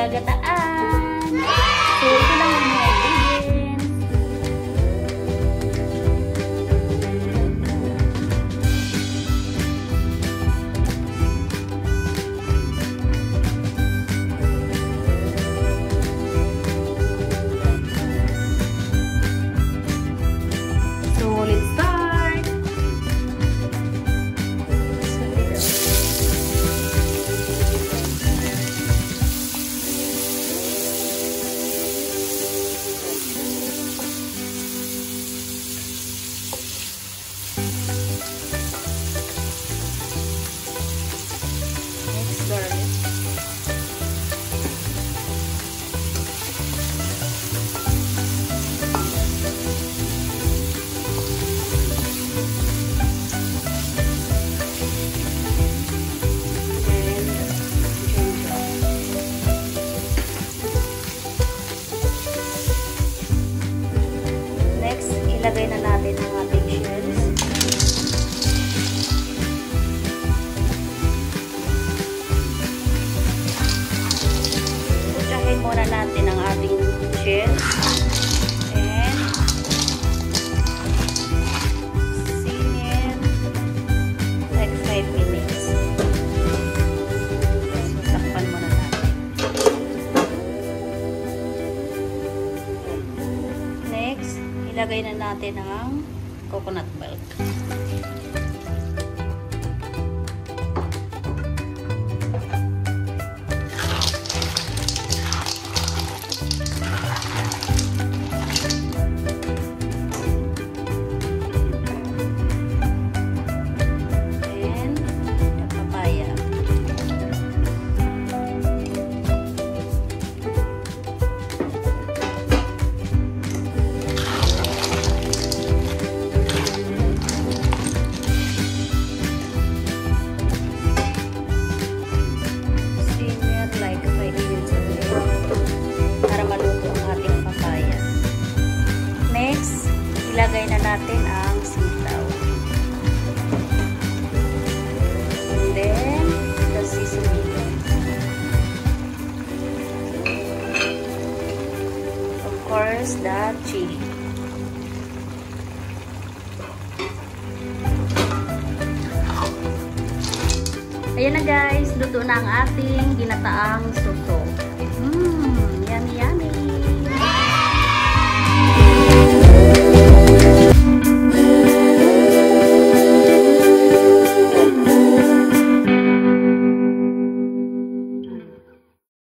gagataan. So, ito lang yung mga ingredients. So, let's start. Ilagay na natin ang ating shells. Putsahin muna natin ang ating shells. And simmer like 5 minutes. Sakpan muna natin. Next, ilagay na natin ang coconut milk. And the papaya. Ilagay na natin ang sitaw. And then, the seasoning. Of course, the chili. Ayan na guys, luto na ang ating ginataang suso.